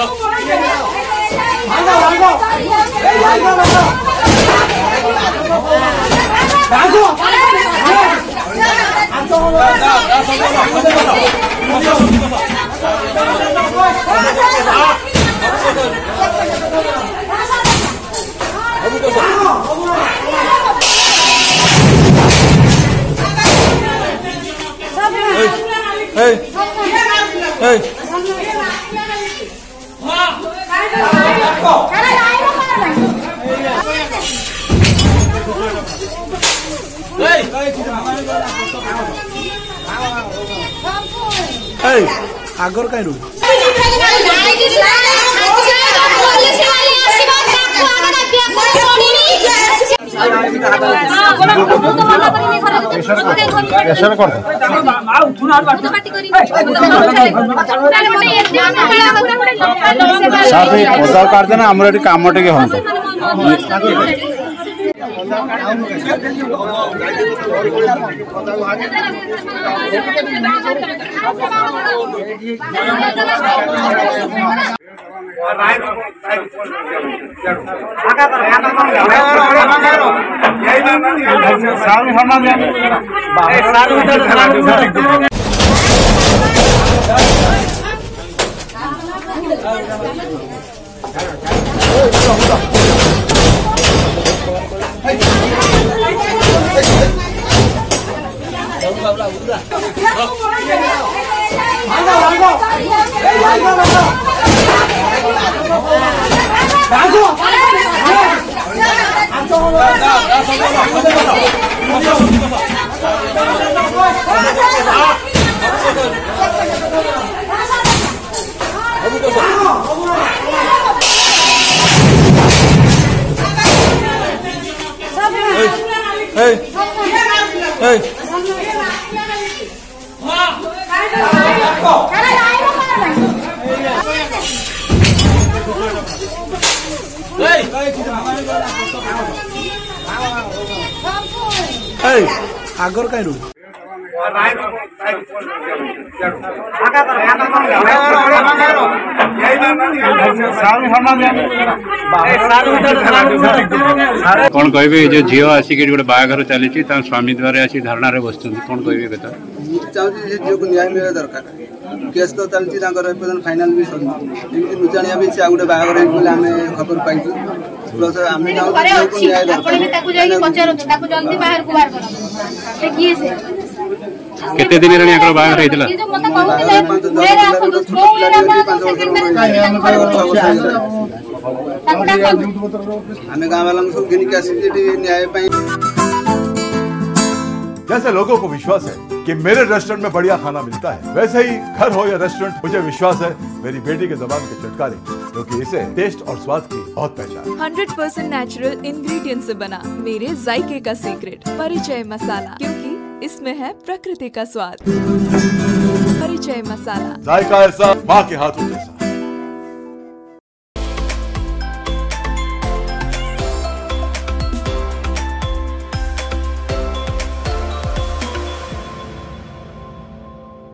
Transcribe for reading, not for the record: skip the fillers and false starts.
आगर कहीं रू करदेना आमर कम टे हम आगर कहीं रू कौन कहे जो झील आसिक गोटे बाहाघर चली स्वामी द्वारा आसी धारणा बस कौन कहे कथा चाहूँ झील को न्याय मिलवा दरकार केस तो चलती फाइनाल भी सर लुचाणिया भी से गोटे बाहाघर आम खबर पाइछु प्लस आम न्याय केते दिन बाहाघर आम गाँव वाला सब घिनिक न्याय। जैसे लोगों को विश्वास है कि मेरे रेस्टोरेंट में बढ़िया खाना मिलता है, वैसे ही घर हो या रेस्टोरेंट मुझे विश्वास है मेरी बेटी के ज़बान के चटकारे, क्योंकि इसे टेस्ट और स्वाद की बहुत पहचान। 100% नेचुरल इंग्रेडिएंट से बना मेरे जायके का सीक्रेट परिचय मसाला, क्योंकि इसमें है प्रकृति का स्वाद। परिचय मसाला, जायका ऐसा माँ के हाथों जैसा।